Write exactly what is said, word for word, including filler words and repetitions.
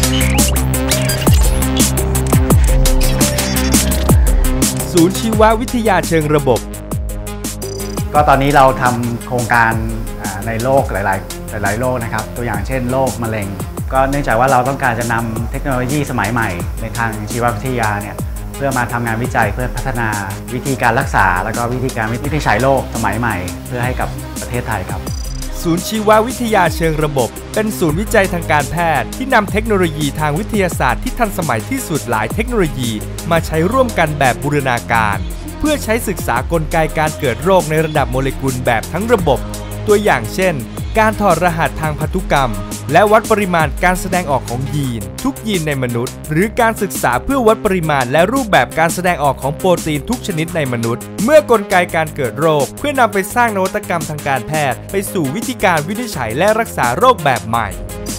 ศูนย์ชีววิทยาเชิงระบบก็ตอนนี้เราทำโครงการในโลกหลายๆหลายๆโรคนะครับตัวอย่างเช่นโรคมะเร็งก็เนื่องจากว่าเราต้องการจะนำเทคโนโลยีสมัยใหม่ในทางชีววิทยาเนี่ยเพื่อมาทำงานวิจัยเพื่อพัฒนาวิธีการรักษาแล้วก็วิธีการวินิจฉัยโรคสมัยใหม่เพื่อให้กับประเทศไทยครับศูนย์ชีววิทยาเชิงระบบเป็นศูนย์วิจัยทางการแพทย์ที่นำเทคโนโลยีทางวิทยาศาสตร์ที่ทันสมัยที่สุดหลายเทคโนโลยีมาใช้ร่วมกันแบบบูรณาการเพื่อใช้ศึกษากลไกการเกิดโรคในระดับโมเลกุลแบบทั้งระบบตัวอย่างเช่นการถอดรหัสทางพันธุกรรมและวัดปริมาณการแสดงออกของยีนทุกยีนในมนุษย์หรือการศึกษาเพื่อวัดปริมาณและรูปแบบการแสดงออกของโปรตีนทุกชนิดในมนุษย์เมื่อกลไกการเกิดโรคเพื่อนำไปสร้างนวัตกรรมทางการแพทย์ไปสู่วิธีการวินิจฉัยและรักษาโรคแบบใหม่